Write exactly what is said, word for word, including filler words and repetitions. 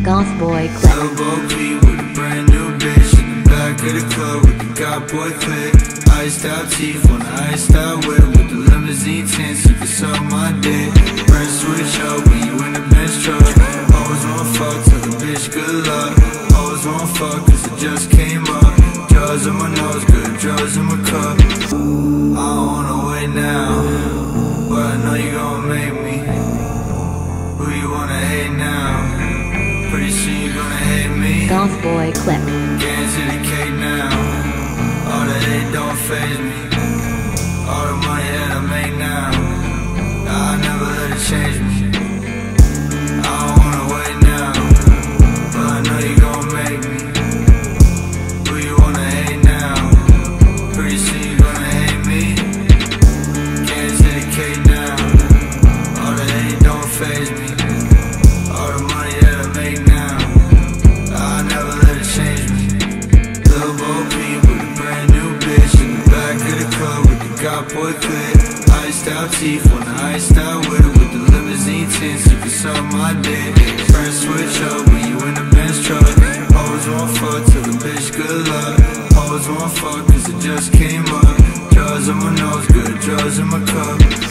Goth Boy Clip. Elbow P with a brand new bitch in the back of the club with the Goth Boy Clip. Iced out teeth on the iced out whip with the limousine tints, you can suck my dick. Press switch up when you in the Benz truck. Always wanna fuck, tell the bitch good luck. Always wanna fuck cause it just came up. Drugs in my nose, good drugs in my cup. I don't wanna wait now, but I know you gon' make me. Who you wanna hate now? Pretty soon you gonna hate me. Goth Boy Clip. Getting to the cake now. All the hate don't faze me. All the money that I make now, I never let it change me. I don't wanna wait now, but I know you gon' make me. Who you wanna hate now? Pretty soon you gonna hate me. Getting to the cake now. All the hate don't faze me. All the money that I make now, I never let it change me. Lil' Bo Peep with a brand new bitch in the back of the club with the Goth Boy Clip. Iced out teeth on the iced out whip with the limousine tints, you can suck my dick. Press switch up when you in the Benz truck. Always wanna fuck, tell the bitch good luck. Always wanna fuck cause it just came up. Drugs in my nose, good drugs in my cup.